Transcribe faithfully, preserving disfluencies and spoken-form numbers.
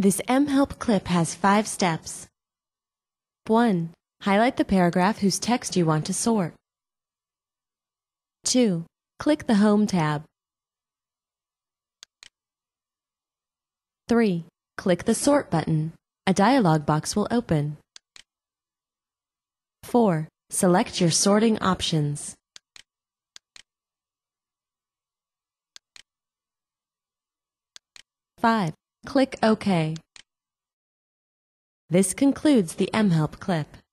This mHelp clip has five steps. one. Highlight the paragraph whose text you want to sort. two. Click the Home tab. three. Click the Sort button. A dialog box will open. four. Select your sorting options. five. Click OK. This concludes the mHelp clip.